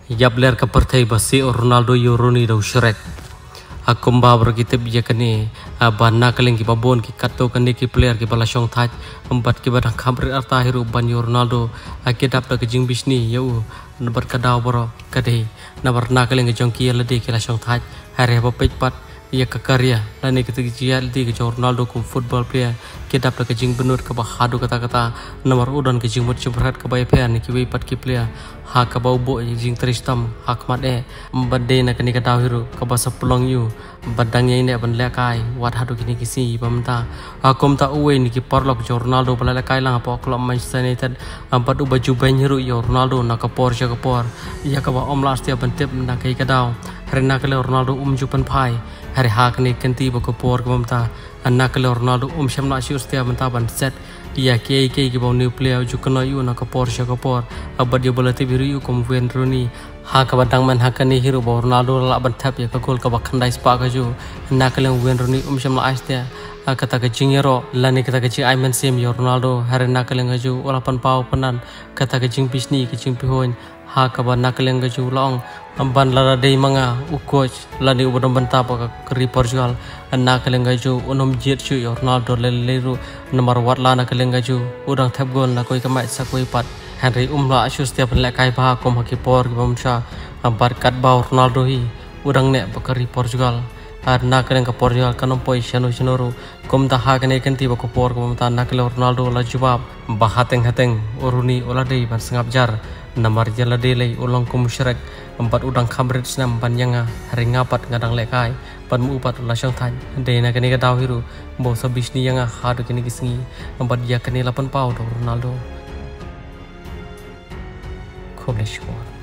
Yap ler ka partai basi Ronaldo Yoroni do shrek. Akum ba berkitip ya kani banna kaleng ki babon ki katto kani ki player ki bala shong thaj empat ki badang khamri arta hiru ban Ronaldo akidap da jing bisni yau nabar kadaw boro kadai nabar na kaleng jong ki lade ki la shong thaj hare ba pej pat ya ka karya lani ki jia ladi ki Ronaldo kum football player kidap da jing benur ka ba hadu kata nabar udan ki jing mut chubrat ka ba fan ki wi pat ki player ha ka bau bo jing tristam hak mat badde na kani kadaw hiru ka ba sapulong yu badang ini ban lekai wat hadu kini kisi pamta akom ta uwe ni ki porlok Ronaldo bala lekai lang apa klub Manchester United ampat u baju ban hiru Ronaldo na ka por ja ka por ya ka ba om last ya bantep na kai kadaw rena kale Ronaldo jupan phai hari hak ni kenti ba ka por pamta anna kale Ronaldo shamna shi ustia banta ban set ya ke ki ba new player ju kana yu na ka por ja ka por abad ya bala te biru yu kom Wayne Rooney ha ka badang man hakani hiru ba Ronaldo la ban thap ya ka gol ka ba khandai spa ka ju na kale Wayne Rooney shamna astia kata ka jingero lani kata ka ji Ayman Sim ya Ronaldo hari na kale ngaju wala pan pau panan kata ka jing bisni ki jing pihon ha ka ba na kale ngaju long amban lara dei manga u coach lani ubon banta pa ka ri Portugal na kale ngaju unom jet chu ya Ronaldo leru nomor wat la na kale ngaju udang thap gol na koi ka mai sa koi pat Henry la asu setiap lekai ba kom haki por ki bamcha barkat ba Ronaldo hi udang ne pa ka ri Portugal na kalen ka Portugal kanom poi shinoru kom ta ha kane kenti ba ko por kom ta na kale Ronaldo la jawab ba hateng uruni ola dei ban sangap jar namar jala dei lei ulang ko musyrek empat udang khamrit snam ban yanga hari ngapat ngadang lekai pan mu upat la syang than dei na kane ka daw hiru bo sa bisni yanga hadu kini kisingi empat ya kane 8 pau Ronaldo Kobleshwar